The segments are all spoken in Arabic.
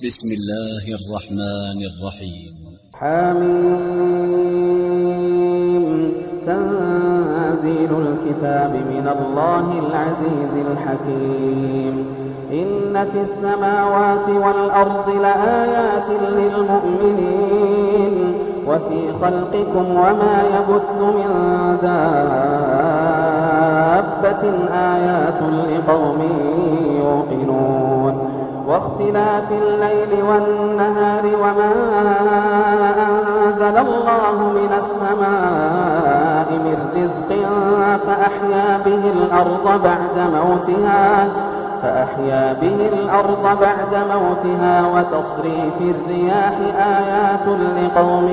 بسم الله الرحمن الرحيم. حميم. تنزيل الكتاب من الله العزيز الحكيم. إن في السماوات والأرض لآيات للمؤمنين وفي خلقكم وما يبث من دابة آيات لقوم يوقنون. واختلاف الليل والنهار وما أنزل الله من السماء من رزق فأحيا به الأرض بعد موتها وتصريف الرياح آيات لقوم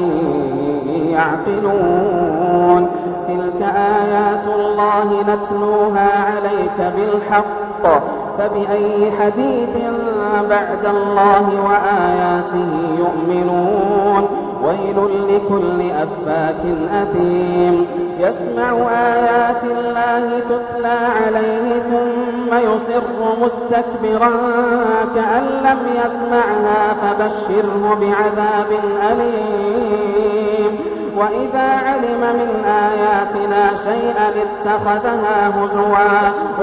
يعقلون. تلك آيات الله نتلوها عليك بالحق فبأي حديث بعد الله وآياته يؤمنون. ويل لكل أفاك أثيم يسمع آيات الله تتلى عليه ثم يصر مستكبرا كأن لم يسمعها فبشره بعذاب أليم. وإذا علم من آياتنا شيئا اتخذها هزوا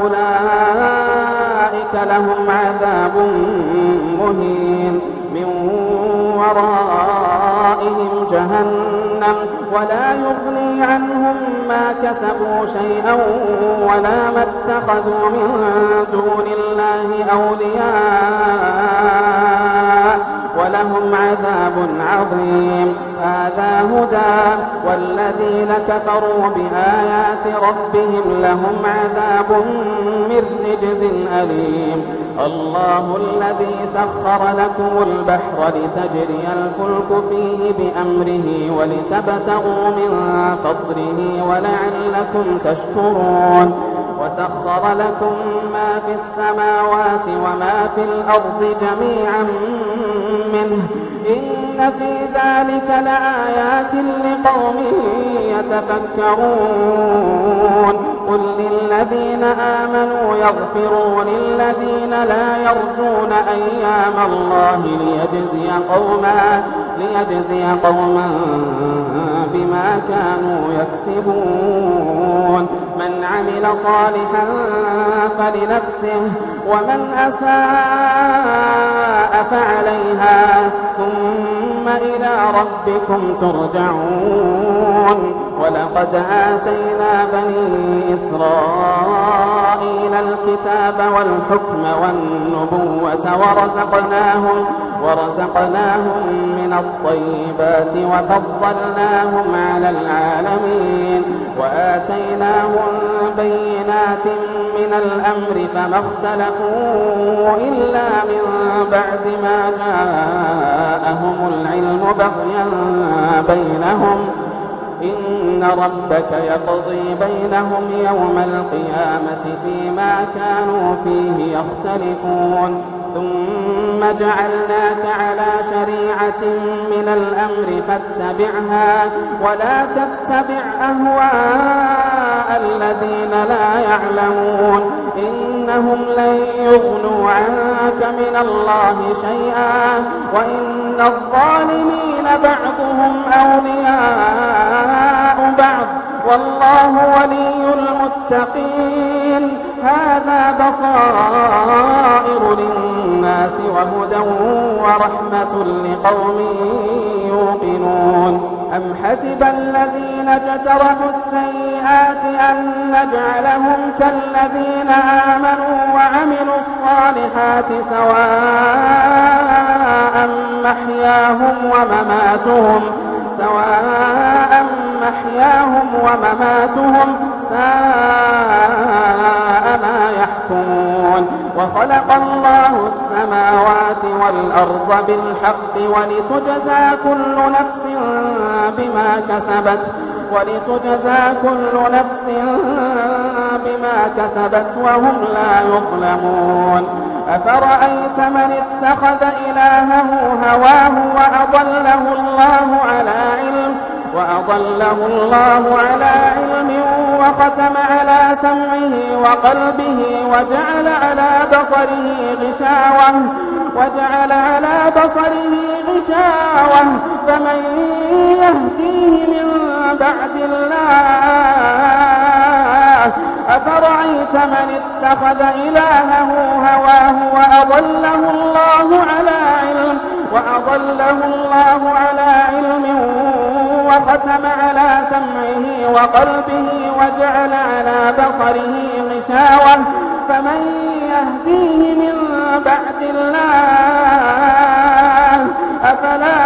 أولئك لهم عذاب مهين من ورائهم جهنم ولا يغني عنهم ما كسبوا شيئا ولا ما اتخذوا من دون الله أولياء ولهم عذاب عظيم. هذا هدى والذين كفروا بآيات ربهم لهم عذاب من رجز أليم. الله الذي سخر لكم البحر لتجري الفلك فيه بأمره ولتبتغوا من فضله ولعلكم تشكرون. وسخر لكم ما في السماوات وما في الأرض جميعا منه إن في ذلك لآيات لقوم يتفكرون. قل للذين آمنوا يغفروا للذين لا يرجون أيام الله ليجزي قوما بما كانوا يكسبون. من عمل صالحا فلنفسه ومن أساء فعليها ثم إلى ربكم ترجعون. ولقد آتينا بني إسرائيل الكتاب والحكم والنبوة ورزقناهم من الطيبات وفضلناهم على العالمين وآتيناهم بينات من الأمر فما اختلفوا إلا من بعد ما جاءهم العلم بغيا بينهم. إن ربك يقضي بينهم يوم القيامة فيما كانوا فيه يختلفون. ثم جعلناك على شريعة من الأمر فاتبعها ولا تتبع أهواء الذين لا يعلمون إنهم لن يغنوا عنك من الله شيئا وإن الظالمين بعضهم أولياء بعض والله ولي المتقين. هذا بصائر للناس وهدى ورحمة لقوم يوقنون. أم حسب الذين اجترحوا السيئات أن نجعلهم كالذين آمنوا وعملوا الصالحات سواء محياهم ومماتهم ساء ما يحكمون. وخلق الله السماوات والأرض بالحق ولتجزى كل نفس بما كسبت وهم لا يظلمون. أفرأيت من اتخذ إلهه هواه وأضله الله على علم وختم على سمعه وقلبه وجعل على بصره غشاوة وجعل على بصره غشاوة فمن يهديه من بعد الله أفرأيت من اتخذ إلهه هواه وأضله الله على علم وختم على سمعه وقلبه وجعل على بصره غشاوة فمن يهديه من بعد الله أفلا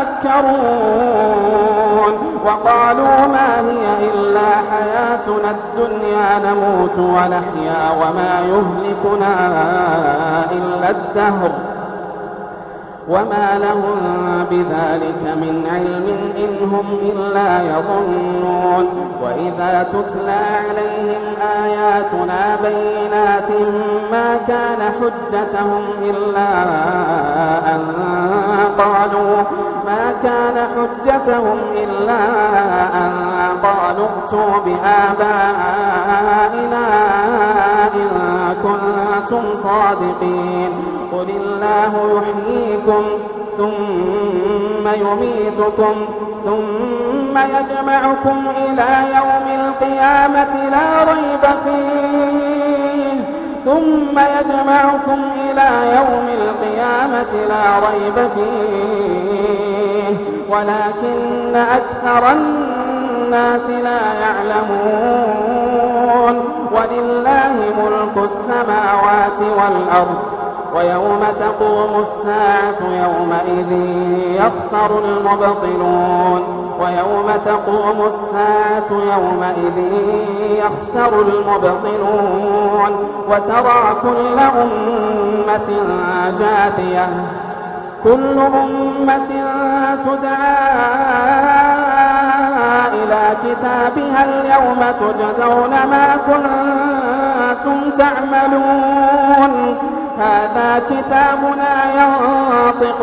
تذكرون وقالوا ما هي إلا حياتنا الدنيا نموت ونحيا وما يهلكنا إلا الدهر وما لهم بذلك من علم إن هم إلا يظنون وإذا تتلى عليهم آياتنا بينات ما كان حجتهم إلا أن قالوا ائتوا بآبائنا إن كنتم صادقين قل الله يحييكم ثم يميتكم ثم يجمعكم إلى يوم القيامة لا ريب فيه ولكن أكثر الناس لا يعلمون ولله ملك السماوات والأرض ويوم تقوم الساعة يومئذ يخسر المبطلون وترى كل أمة جاثية كل أمة تدعى إلى كتابها اليوم تجزون ما كنتم تعملون هذا كتابنا ينطق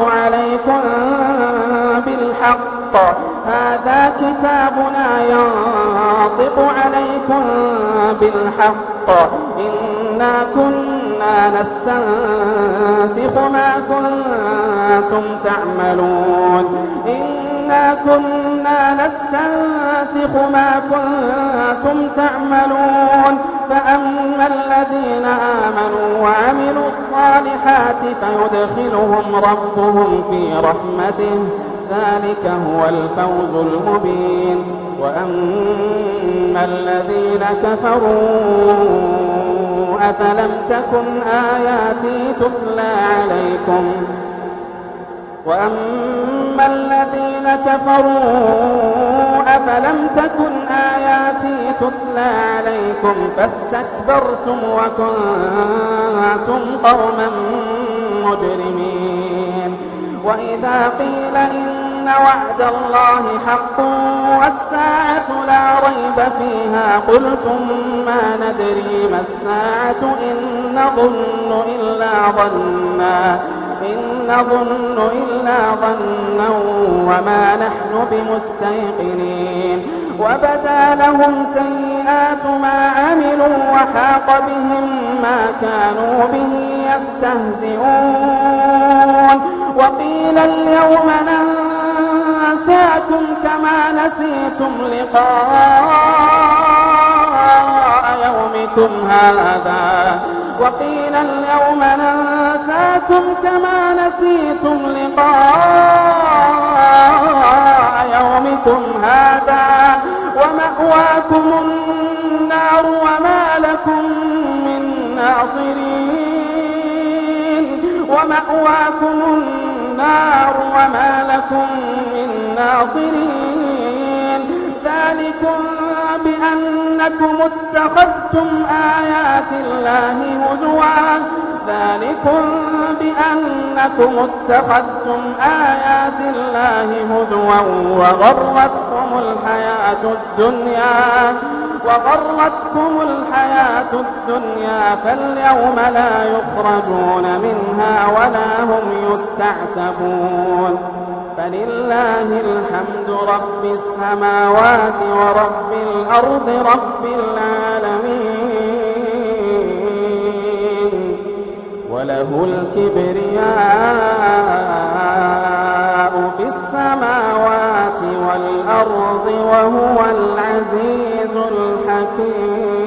عليكم بالحق إنا كنا نستنسخ ما كنتم تعملون فأما الذين آمنوا وعملوا الصالحات فيدخلهم ربهم في رحمته ذلك هو الفوز المبين وأما الذين كفروا أفلم تكن آياتي تتلى عليكم فاستكبرتم وكنتم قوما مجرمين وإذا قيل إن وعد الله حق والساعة لا ريب فيها قلتم ما ندري ما الساعة إن نظن إلا ظنا وما نحن بمستيقنين وبدا لهم سيئات ما عملوا وحاق بهم ما كانوا به يستهزئون وقيل اليوم ننساكم كما نسيتم لقاء يومكم هذا ومأواكم النار وما لكم من ناصرين ذلكم بأنكم اتخذتم آيات الله هزوا وغرتكم الحياة الدنيا فاليوم لا يخرجون منها ولا هم يستعتبون فلله الحمد رب السماوات ورب الأرض رب العالمين وله الكبرياء في السماوات والأرض وهو العزيز الحكيم.